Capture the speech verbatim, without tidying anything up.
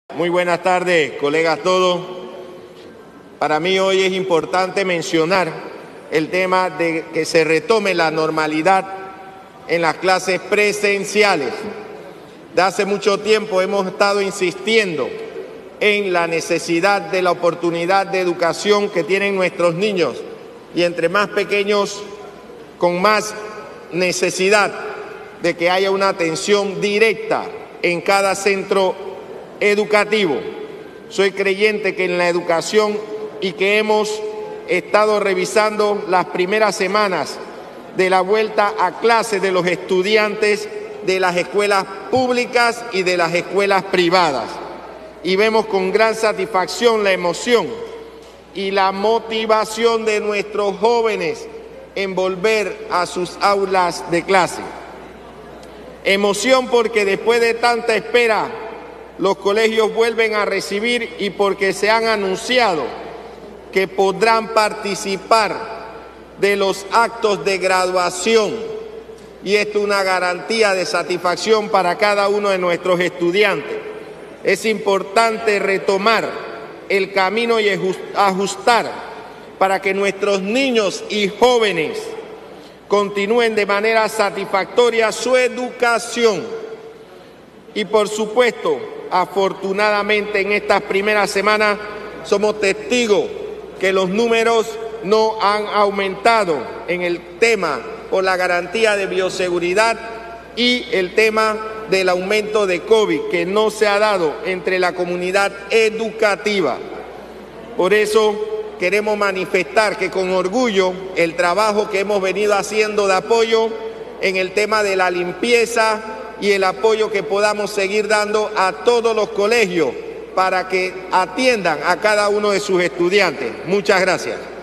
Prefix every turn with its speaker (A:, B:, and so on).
A: Muy buenas tardes, colegas todos. Para mí hoy es importante mencionar el tema de que se retome la normalidad en las clases presenciales. De hace mucho tiempo hemos estado insistiendo en la necesidad de la oportunidad de educación que tienen nuestros niños, y entre más pequeños, con más necesidad de que haya una atención directa en cada centro educativo. Soy creyente que en la educación, y que hemos estado revisando las primeras semanas de la vuelta a clase de los estudiantes de las escuelas públicas y de las escuelas privadas, y vemos con gran satisfacción la emoción y la motivación de nuestros jóvenes en volver a sus aulas de clase. Emoción porque después de tanta espera los colegios vuelven a recibir, y porque se han anunciado que podrán participar de los actos de graduación, y esto es una garantía de satisfacción para cada uno de nuestros estudiantes. Es importante retomar el camino y ajustar para que nuestros niños y jóvenes continúen de manera satisfactoria su educación. Y por supuesto, afortunadamente en estas primeras semanas somos testigos que los números no han aumentado en el tema por la garantía de bioseguridad y el tema del aumento de COVID que no se ha dado entre la comunidad educativa. Por eso queremos manifestar que con orgullo el trabajo que hemos venido haciendo de apoyo en el tema de la limpieza y el apoyo que podamos seguir dando a todos los colegios para que atiendan a cada uno de sus estudiantes. Muchas gracias.